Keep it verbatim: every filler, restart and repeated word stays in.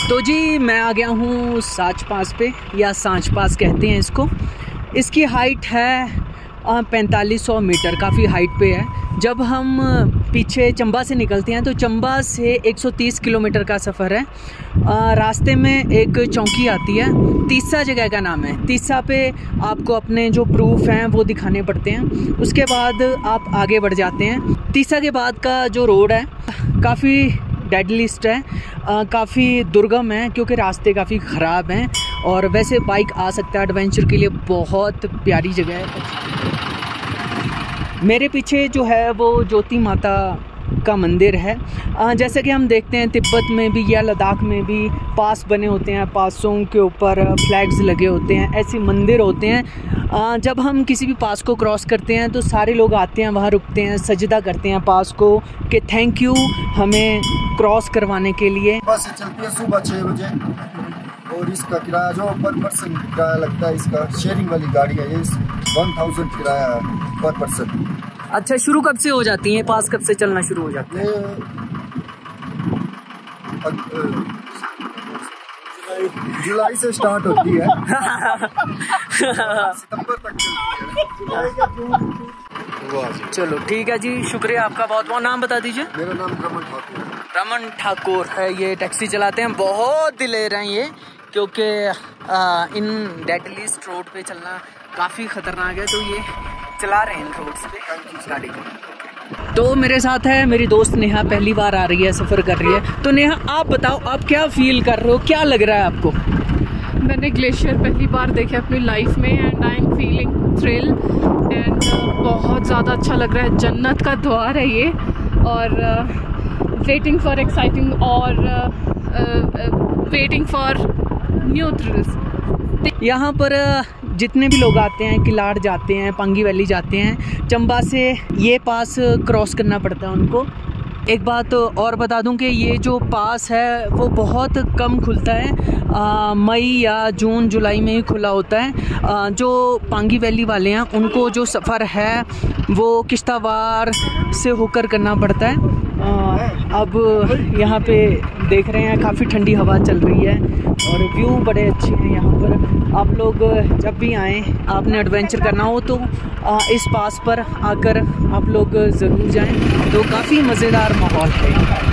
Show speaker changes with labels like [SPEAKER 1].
[SPEAKER 1] तो जी मैं आ गया हूँ सांच पास पे, या सांच पास कहते हैं इसको। इसकी हाइट है पैंतालीस सौ मीटर, काफ़ी हाइट पे है। जब हम पीछे चंबा से निकलते हैं तो चंबा से एक सौ तीस किलोमीटर का सफ़र है। आ, रास्ते में एक चौकी आती है, तीसा जगह का नाम है। तीसा पे आपको अपने जो प्रूफ हैं वो दिखाने पड़ते हैं, उसके बाद आप आगे बढ़ जाते हैं। तीसा के बाद का जो रोड है काफ़ी डेड लिस्ट है, काफ़ी दुर्गम है क्योंकि रास्ते काफ़ी ख़राब हैं। और वैसे बाइक आ सकता है, एडवेंचर के लिए बहुत प्यारी जगह है। मेरे पीछे जो है वो ज्योति माता का मंदिर है। जैसे कि हम देखते हैं तिब्बत में भी या लद्दाख में भी पास बने होते हैं, पासों के ऊपर फ्लैग्स लगे होते हैं, ऐसे मंदिर होते हैं। जब हम किसी भी पास को क्रॉस करते हैं तो सारे लोग आते हैं, वहाँ रुकते हैं, सजदा करते हैं पास को कि थैंक यू हमें क्रॉस करवाने के लिए।
[SPEAKER 2] बस चलती है सुबह छः बजे और इसका किराया जो पर पर्सन किराया लगता है, इसका शेयरिंग वाली गाड़ी है, ये वन थाउजेंड किराया है पर पर्सन।
[SPEAKER 1] अच्छा, शुरू कब से हो जाती है पास, कब से चलना शुरू हो जाता है?
[SPEAKER 2] जुलाई से स्टार्ट होती है सितंबर तक चलती है।
[SPEAKER 1] चलो ठीक है जी, शुक्रिया आपका बहुत बहुत। नाम बता दीजिए।
[SPEAKER 2] मेरा नाम रमन ठाकुर है।
[SPEAKER 1] रमन ठाकुर है, ये टैक्सी चलाते हैं, बहुत दिलेर हैं ये, क्योंकि इन डेड लिस्ट रोड पे चलना काफ़ी ख़तरनाक है, तो ये चला रहे हैं इन रोड्स पे गाड़ी को। तो मेरे साथ है मेरी दोस्त नेहा, पहली बार आ रही है, सफ़र कर रही है। तो नेहा आप बताओ, आप क्या फील कर रहे हो, क्या लग रहा है आपको?
[SPEAKER 3] मैंने ग्लेशियर पहली बार देखे अपनी लाइफ में and I am feeling thrill and बहुत ज़्यादा अच्छा लग रहा है। जन्नत का द्वार है ये, और वेटिंग फॉर एक्साइटिंग और वेटिंग फॉर न्यू थ्रिल्स।
[SPEAKER 1] यहाँ पर जितने भी लोग आते हैं, किलाड़ जाते हैं, पांगी वैली जाते हैं, चंबा से ये पास क्रॉस करना पड़ता है उनको। एक बात और बता दूं कि ये जो पास है वो बहुत कम खुलता है, मई या जून जुलाई में ही खुला होता है। आ, जो पांगी वैली वाले हैं उनको जो सफ़र है वो किश्तवाड़ से होकर करना पड़ता है। आ, अब यहाँ पे देख रहे हैं काफ़ी ठंडी हवा चल रही है और व्यू बड़े अच्छे हैं यहाँ पर। आप लोग जब भी आएँ, आपने एडवेंचर करना हो तो आ, इस पास पर आकर आप लोग ज़रूर जाएं, तो काफ़ी मज़ेदार माहौल है।